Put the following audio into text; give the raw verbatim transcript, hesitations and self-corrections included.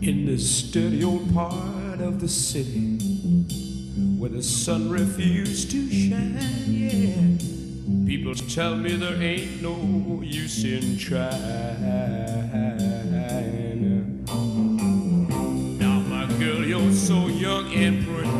In this dirty old part of the city where the sun refused to shine, yeah. People tell me there ain't no use in trying. Now my girl, you're so young and pretty,